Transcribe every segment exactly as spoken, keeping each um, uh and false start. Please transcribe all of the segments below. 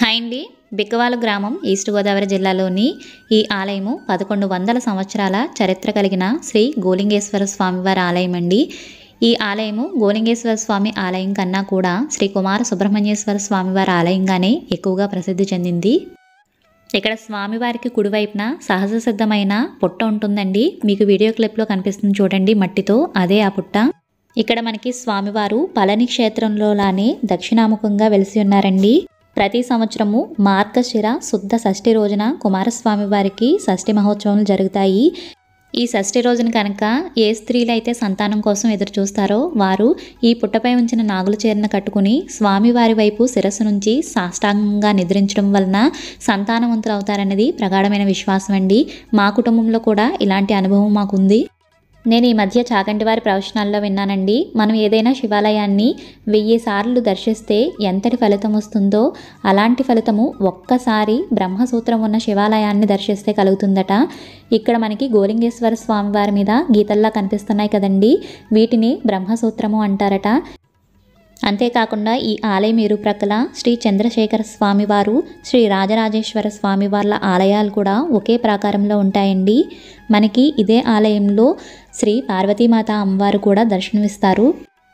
Hi అండి. బిక్కవాల గ్రామం east Godavari జిల్లాలోని ఈ ఆలయము పదకొండు వందల సంవత్సరాల చరిత్ర కలిగిన శ్రీ గోలింగేశ్వర స్వామివారి ఆలయం అండి. ఈ ఆలయము గోలింగేశ్వర స్వామి ఆలయం కన్నా కూడా శ్రీ కుమార సుబ్రహ్మణ్యేశ్వర స్వామివారి ఆలయంగానే ఎక్కువగా ప్రసిద్ధి చెందింది. ఇక్కడ స్వామివారికి కుడివైపున సహజ సిద్ధమైన పుట్ట ఉంటుందండి. మీకు వీడియో క్లిప్లో కనిపిస్తుంది చూడండి, మట్టితో, అదే ఆ పుట్ట. ఇక్కడ మనకి స్వామివారు పళని క్షేత్రంలోలానే దక్షిణాముఖంగా వెలిసి ఉన్నారండి. ప్రతి సంవత్సరము మార్గశిర శుద్ధ షష్ఠి రోజున కుమారస్వామి వారికి షష్ఠి మహోత్సవాలు జరుగుతాయి. ఈ షష్ఠి రోజున కనుక ఏ స్త్రీలు అయితే సంతానం కోసం ఎదురు చూస్తారో వారు ఈ పుట్టపై ఉంచిన నాగుల చీరను కట్టుకుని స్వామివారి వైపు శిరస్సు నుంచి సాష్టాంగంగా నిద్రించడం వలన సంతానవంతులు అవుతారన్నది ప్రగాఢమైన విశ్వాసం అండి. మా కుటుంబంలో కూడా ఇలాంటి అనుభవం మాకుంది. నేను ఈ మధ్య చాగంటివారి ప్రవచనాల్లో విన్నానండి, మనం ఏదైనా శివాలయాన్ని వెయ్యి సార్లు దర్శిస్తే ఎంతటి ఫలితం వస్తుందో అలాంటి ఫలితము ఒక్కసారి బ్రహ్మసూత్రం ఉన్న శివాలయాన్ని దర్శిస్తే కలుగుతుందట. ఇక్కడ మనకి గోలింగేశ్వర స్వామి వారి మీద గీతల్లా కనిపిస్తున్నాయి కదండి, వీటిని బ్రహ్మసూత్రము అంటారట. అంతేకాకుండా ఈ ఆలయం ఇరుప్రక్కల శ్రీ చంద్రశేఖర స్వామివారు, శ్రీ రాజరాజేశ్వర స్వామి వాళ్ళ ఆలయాలు కూడా ఒకే ప్రాకారంలో ఉంటాయండి. మనకి ఇదే ఆలయంలో శ్రీ పార్వతీమాత అమ్మవారు కూడా దర్శనమిస్తారు.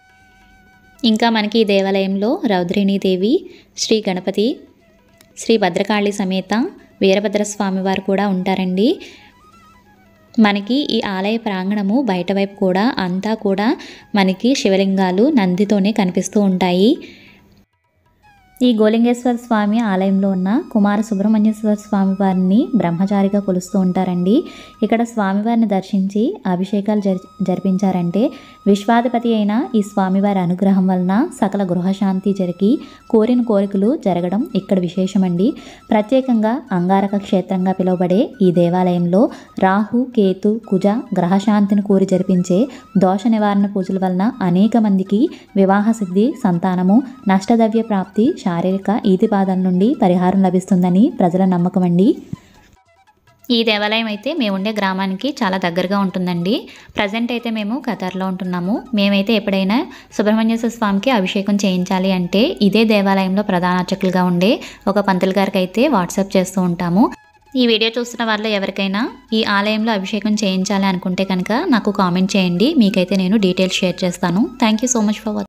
ఇంకా మనకి ఈ దేవాలయంలో రౌద్రిణీదేవి, శ్రీ గణపతి, శ్రీ భద్రకాళి సమేత వీరభద్రస్వామి వారు కూడా ఉంటారండి. మనకి ఈ ఆలయ ప్రాంగణము బయట వైపు కూడా అంతా కూడా మనకి శివలింగాలు నందితోనే కనిపిస్తూ ఉంటాయి. ఈ గోలింగేశ్వర స్వామి ఆలయంలో ఉన్న కుమార సుబ్రహ్మణ్యేశ్వర స్వామి వారిని బ్రహ్మచారిగా కొలుస్తూ ఉంటారండి. ఇక్కడ స్వామివారిని దర్శించి అభిషేకాలు జరి జరిపించారంటే విశ్వాధిపతి అయిన ఈ స్వామివారి అనుగ్రహం వలన సకల గృహశాంతి జరిగి కోరిన కోరికలు జరగడం ఇక్కడ విశేషమండి. ప్రత్యేకంగా అంగారక క్షేత్రంగా పిలువబడే ఈ దేవాలయంలో రాహు, కేతు, కుజ గ్రహశాంతిని కోరి జరిపించే దోష నివారణ పూజల వలన అనేక మందికి వివాహ సిద్ధి, సంతానము, నష్టద్రవ్య ప్రాప్తి, శారీరక ఈతి బాధల నుండి పరిహారం లభిస్తుందని ప్రజల నమ్మకం అండి. ఈ దేవాలయం అయితే మేము ఉండే గ్రామానికి చాలా దగ్గరగా ఉంటుందండి. ప్రజెంట్ అయితే మేము ఖతార్లో ఉంటున్నాము. మేమైతే ఎప్పుడైనా సుబ్రహ్మణ్యేశ్వర స్వామికి అభిషేకం చేయించాలి అంటే ఇదే దేవాలయంలో ప్రధాన అర్చకులుగా ఉండే ఒక పంతులు గారికి అయితే వాట్సాప్ చేస్తూ ఉంటాము. ఈ వీడియో చూస్తున్న వాళ్ళు ఎవరికైనా ఈ ఆలయంలో అభిషేకం చేయించాలి అనుకుంటే కనుక నాకు కామెంట్ చేయండి, మీకైతే నేను డీటెయిల్స్ షేర్ చేస్తాను. Thank you so much for watching.